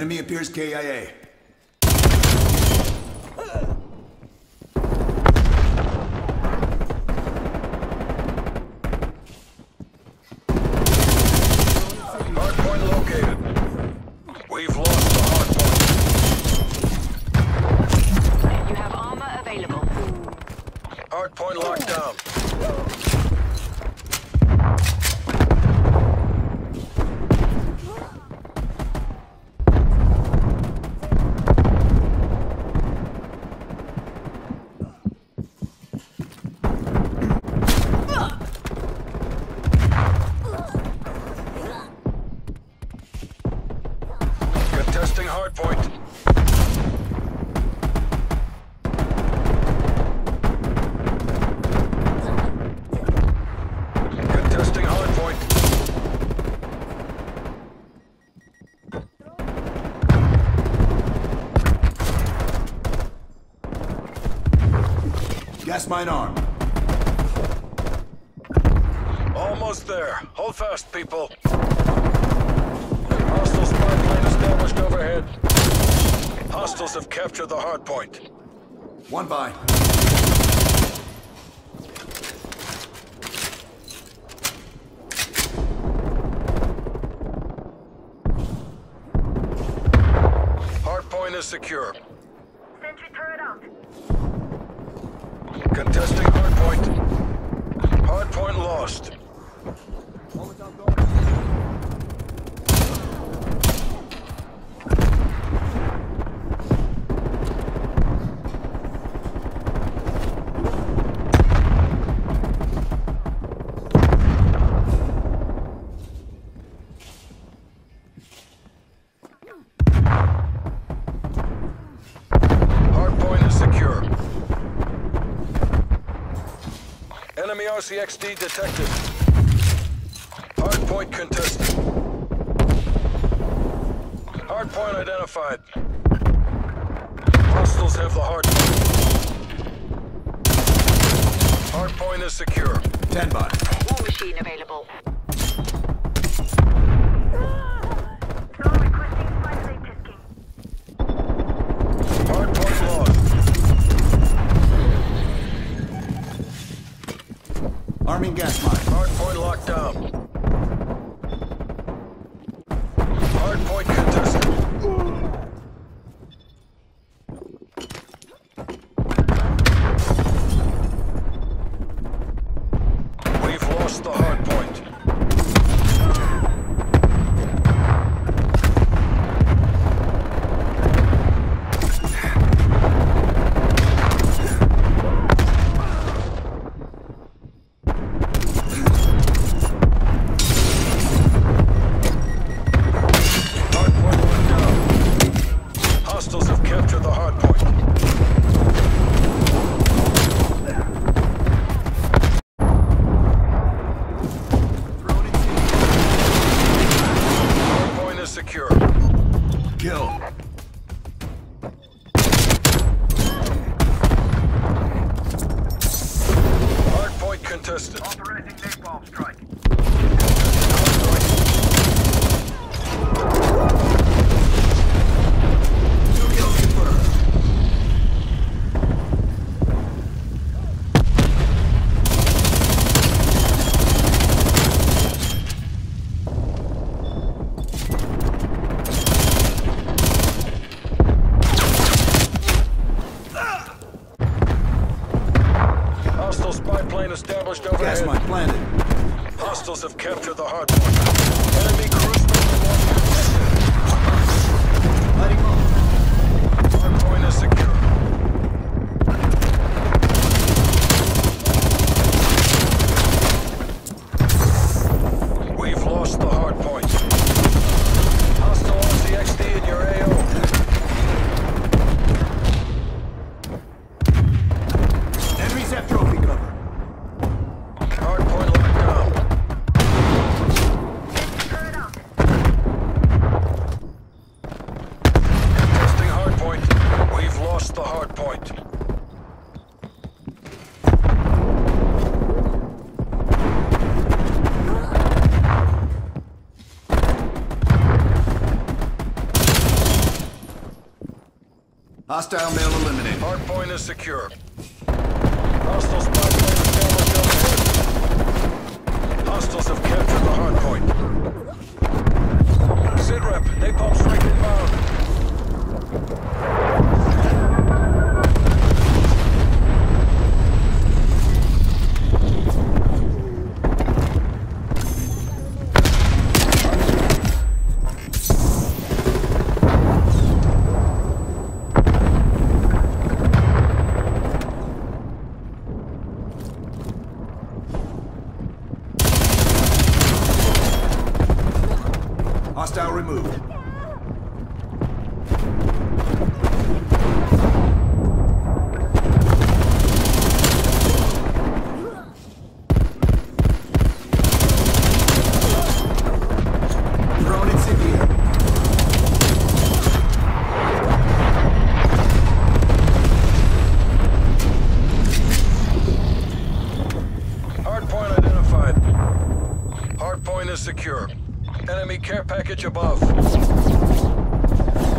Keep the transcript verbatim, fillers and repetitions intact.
Enemy appears K I A. Hardpoint located. We've lost the hardpoint. You have armor available. Hardpoint locked down. Contesting hardpoint. Contesting hardpoint. Gas mine armed. Almost there. Hold fast, people. Hostile spy plane established overhead. Hostiles have captured the hardpoint. One by. Hardpoint is secure. Sentry turret out. Contesting hardpoint. Hardpoint lost. Hardpoint is secure. Enemy R C X D detected. Hardpoint contested. Hardpoint identified. Hostiles have the hardpoint. Hardpoint is secure. Ten by. War machine available. Hardpoint lost. Arming gas mine. Hardpoint locked down. Hardpoint contested. We've lost the hardpoint. Hardpoint locked down. Hostiles have captured the hardpoint. Hardpoint is secure. Kill. Hardpoint contested. Authorizing napalm strike. Two kills confirmed. Hostile spy plane established Gas overhead. mine planted. Hostiles have captured the hardpoint. Enemy cruise missile Lighting low. hardpoint is secure. We've lost the hardpoint. Hostile R C X D in your A O. Enemies have trophy cover. Hardpoint locked down. Turret out. Testing hardpoint. We've lost Hostile male eliminated. Hardpoint is secure. Hostile spy plane established overhead. Hostiles have captured the hardpoint. Sitrep, napalm strike inbound. Hostile removed. Drone incendiary. Hardpoint identified. Hardpoint is secure. Enemy care package above.